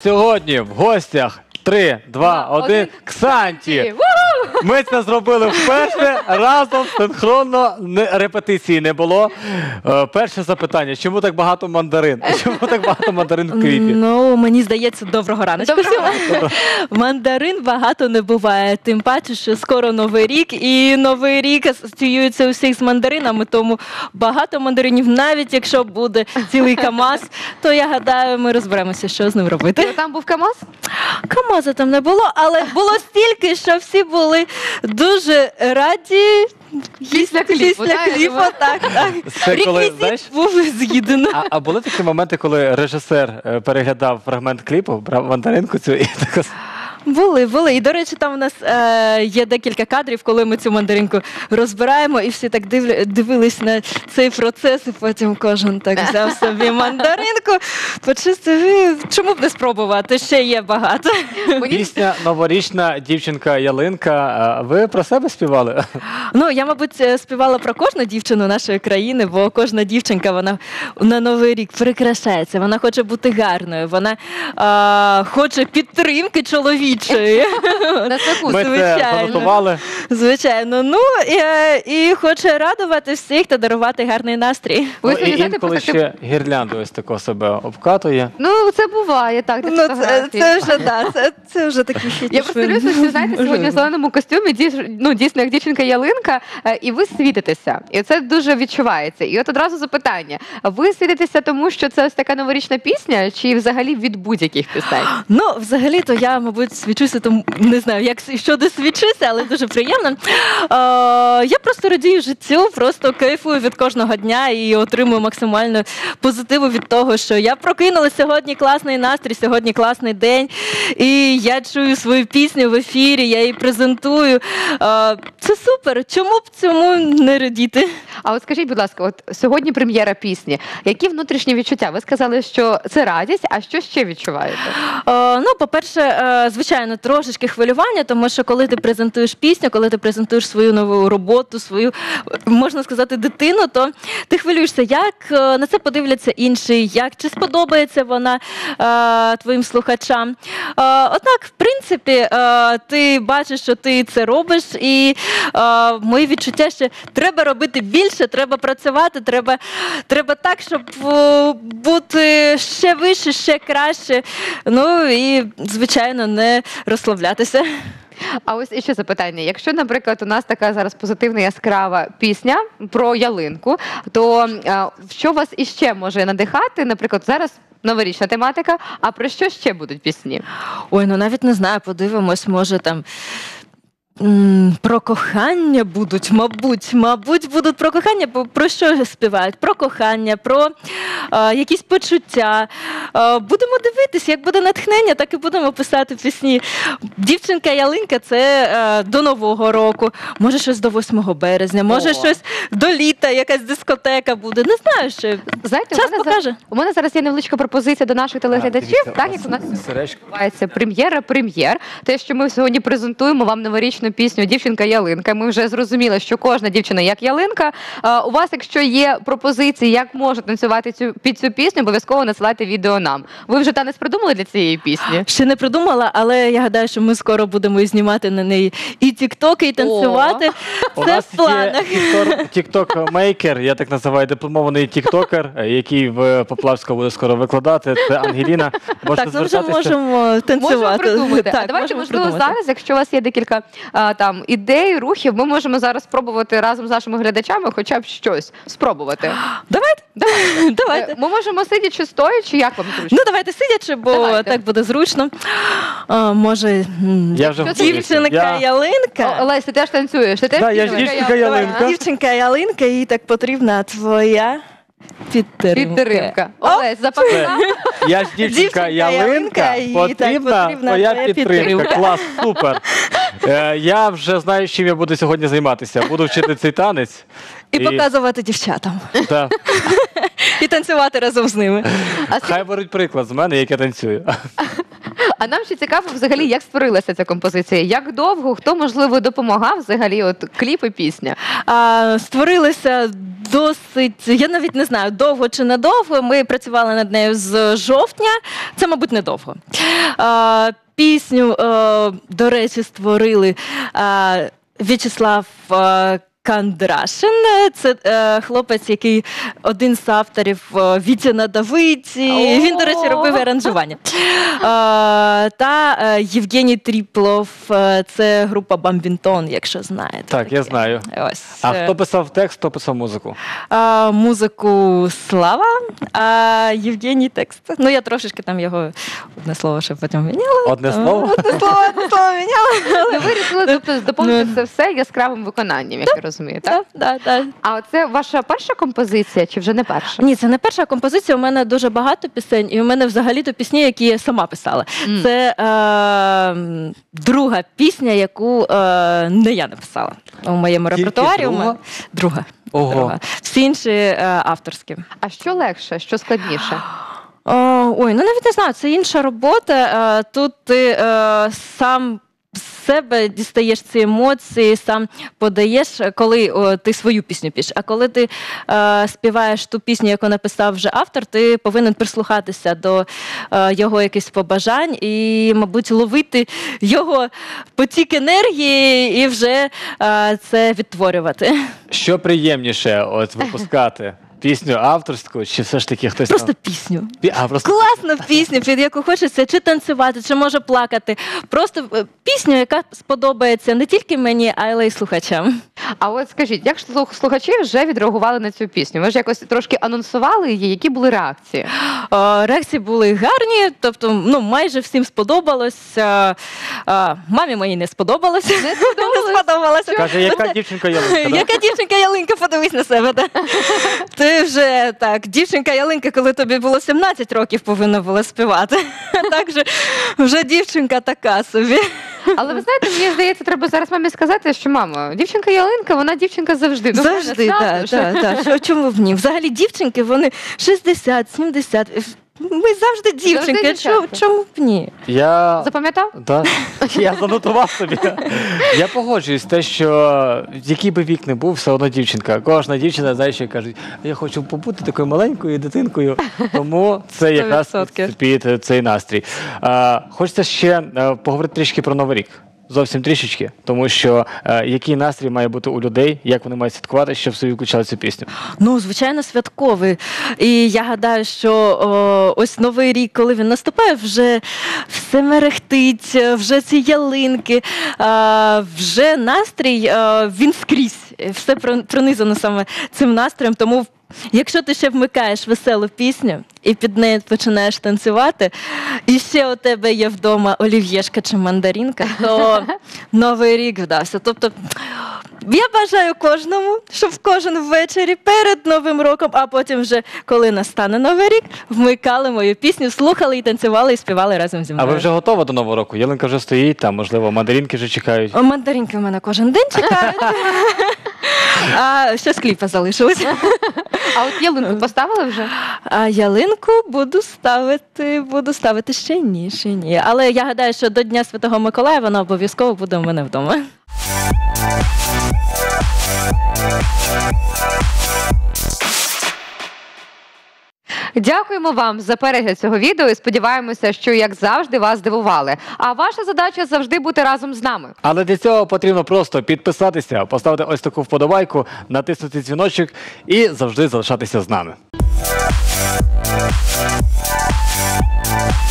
Сьогодні в гостях 3, 2, 1, Ксанті! Ми це зробили вперше, разом, синхронно, репетиції не було. Перше запитання, чому так багато мандарин? Чому так багато мандарин в кліпі? Ну, мені здається, доброго раночку. Мандарин багато не буває, тим паче, що скоро Новий рік, і Новий рік асоціюється у всіх з мандаринами, тому багато мандаринів, навіть якщо буде цілий КАМАЗ, то я гадаю, ми розберемося, що з ним робити. Там був КАМАЗ? КАМАЗа там не було, але було стільки, що всі були дуже раді. Після кліпу, так. Це коли, Реквізит знаєш, був з'їдено. а були такі моменти, коли режисер переглядав фрагмент кліпу, брав мандаринку цю і так. Були. І, до речі, там у нас є декілька кадрів, коли ми цю мандаринку розбираємо, і всі так дивились на цей процес, і потім кожен так взяв собі мандаринку, почистив, і чому б не спробувати, ще є багато. Пісня «Новорічна дівчинка-ялинка». Ви про себе співали? Ну, я, мабуть, співала про кожну дівчину нашої країни, бо кожна дівчинка, вона на Новий рік прикрашається, вона хоче бути гарною, вона хоче підтримки чоловічої. Ми це занотували. Звичайно. Ну, і хоче радувати всіх та дарувати гарний настрій. Ну, і інколи ще гірлянду ось такого себе обкатує. Ну, це буває, так. Ну, це вже, так, це вже такий фітіш. Я просто що, знаєте, сьогодні в зеленому костюмі, дійсно, як дівчинка-ялинка, і ви світитеся. І це дуже відчувається. І от одразу запитання. Ви світитеся тому, що це ось така новорічна пісня, чи взагалі від будь-яких пісень? Ну, взагалі-то я, мабуть, свічуся, тому не знаю, як щодо свічуся, але дуже приємно. Я просто радію життю, просто кайфую від кожного дня і отримую максимально позитиву від того, що я прокинулася, сьогодні класний настрій, сьогодні класний день, і я чую свою пісню в ефірі, я її презентую. Це супер, чому б цьому не радіти? А от скажіть, будь ласка, от сьогодні прем'єра пісні. Які внутрішні відчуття? Ви сказали, що це радість, а що ще відчуваєте? Ну, по-перше, звичайно, трошечки хвилювання, тому що коли ти презентуєш пісню, коли ти презентуєш свою нову роботу, свою, можна сказати, дитину, то ти хвилюєшся, як на це подивляться інші, чи сподобається вона твоїм слухачам. Однак, в принципі, ти бачиш, що ти це робиш, і мої відчуття, що треба робити більше, треба працювати, треба так, щоб бути ще вище, ще краще. Ну і, звичайно, не розслаблятися. А ось іще запитання. Якщо, наприклад, у нас така зараз позитивна, яскрава пісня про ялинку, то що вас іще може надихати? Наприклад, зараз новорічна тематика, а про що ще будуть пісні? Ой, ну навіть не знаю, подивимось, може там... Про кохання будуть, мабуть, будуть про кохання. Про що співають? Про кохання, про якісь почуття. Будемо дивитись, як буде натхнення, так і будемо писати пісні. Дівчинка-ялинка – це до Нового року, може щось до 8 березня, може щось до літа, якась дискотека буде. Не знаю, що. Знаєте, час покаже. У мене зараз є невеличка пропозиція до наших телеглядачів, так як у нас відбувається прем'єр. Те, що ми сьогодні презентуємо вам новорічну пісню «Дівчинка-ялинка». Ми вже зрозуміли, що кожна дівчина як ялинка. У вас, якщо є пропозиції, як можна танцювати під цю пісню, обов'язково надсилайте відео нам. Ви вже танець придумали для цієї пісні? Ще не придумала, але я гадаю, що ми скоро будемо знімати на неї і тіктоки, і танцювати. Це в планах. У нас є тікток-мейкер, я так називаю, дипломований тіктокер, який в Поплавську буде скоро викладати. Це Ангеліна. Так, ми вже можемо танцювати. Можемо придумати. Так, давайте, можливо, зараз, якщо у вас є декілька ідей, рухів, ми можемо зараз спробувати разом з нашими глядачами хоча б щось спробувати. Давайте. Ми можемо сидячи, стоячи, як вам зручно? Ну, давайте сидячи, бо так буде зручно. Може, дівчинка-ялинка? Олесь, ти теж танцюєш? Так, я ж дівчинка-ялинка. Дівчинка-ялинка, їй так потрібна твоя підтримка. Олесь, запам'ятав? Я ж дівчинка-ялинка, потрібна твоя підтримка. Клас, супер. Я вже знаю, чим я буду сьогодні займатися. Буду вчити цей танець. І показувати дівчатам. Так. І танцювати разом з ними. Хай беруть приклад з мене, як я танцюю. А нам ще цікаво взагалі, як створилася ця композиція? Як довго, хто, можливо, допомагав взагалі, от кліп і пісня? Створилися досить, я навіть не знаю, довго чи недовго. Ми працювали над нею з жовтня. Це, мабуть, недовго. Пісню, до речі, створили В'ячеслав Кандрашин. Це хлопець, який один з авторів «Вітя на Давиді». Він, до речі, робив аранжування. Та Євгеній Тріплов. Це група «Бамбінтон», якщо знаєте. Так, я знаю. Ось. А хто писав текст, хто писав музику? Музику Слава, а Євгеній текст. Ну, я трошечки там його одне слово ще потім міняла. Одне слово? Одне слово міняла. Ви вирішили тобто, доповнити це все яскравим виконанням, як я розумію, так? Так. А це ваша перша композиція чи вже не перша? Ні, це не перша композиція. У мене дуже багато пісень, і у мене взагалі-то пісні, які я сама писала. Це друга пісня, яку не я написала у моєму Тільки репертуарі. друга? Друга. Ого. Друга. Всі інші авторські. А що легше, що складніше? Ой, ну навіть не знаю, це інша робота. Тут ти сам з себе дістаєш ці емоції, сам подаєш, коли ти свою пісню пишеш. А коли ти співаєш ту пісню, яку написав вже автор, ти повинен прислухатися до його якихось побажань і, мабуть, ловити його потік енергії і вже це відтворювати. Що приємніше от випускати? Пісню авторську, чи все ж таки хтось Просто там... пісню. Просто... Класна пісня, під яку хочеться чи танцювати, чи може плакати. Просто пісню, яка сподобається не тільки мені, але й слухачам. А от скажіть, як слухачі вже відреагували на цю пісню? Ви ж якось трошки анонсували її, які були реакції? Реакції були гарні, тобто майже всім сподобалось. Мамі моїй не сподобалось. Не сподобалось. Каже, яка дівчинка ялинка? Яка дівчинка ялинка, подивись на себе. Ти вже так, дівчинка ялинка, коли тобі було 17 років, повинна була співати. Так же вже дівчинка така собі. Але ви знаєте, мені здається, треба зараз мамі сказати, що мамо, дівчинка ялинка, вона дівчинка завжди. Завжди, так. Чому б ні? Взагалі дівчинки, вони 60, 70. Ми завжди дівчинки, чому б ні? Запам'ятав? Так, я занотував собі. Я погоджуюсь те, що який би вік не був, все одно дівчинка. Кожна дівчина, знає, що кажуть, я хочу побути такою маленькою дитинкою, тому це якраз під цей настрій. Хочеться ще поговорити трішки про Новий рік. Зовсім трішечки, тому що який настрій має бути у людей, як вони мають святкувати, щоб собі включали цю пісню? Ну, звичайно, святковий. І я гадаю, що ось Новий рік, коли він наступає, вже все мерехтить, вже ці ялинки, вже настрій, він скрізь. Все пронизано саме цим настроєм, тому якщо ти ще вмикаєш веселу пісню і під нею починаєш танцювати, і ще у тебе є вдома олів'єшка чи мандаринка, то Новий рік вдався. Тобто я бажаю кожному, щоб кожен ввечері перед Новим роком, а потім вже, коли настане Новий рік, вмикали мою пісню, слухали і танцювали, і співали разом зі мною. А ви вже готова до Нового року? Ялинка вже стоїть, там, можливо, мандаринки вже чекають? Мандаринки в мене кожен день чекають. А ще з кліпа залишилось. А от ялинку поставили вже? А ялинку буду ставити ще ні. Але я гадаю, що до Дня Святого Миколая вона обов'язково буде у мене вдома. Дякуємо вам за перегляд цього відео і сподіваємося, що, як завжди, вас здивували. А ваша задача завжди бути разом з нами. Але для цього потрібно просто підписатися, поставити ось таку вподобайку, натиснути дзвіночок і завжди залишатися з нами.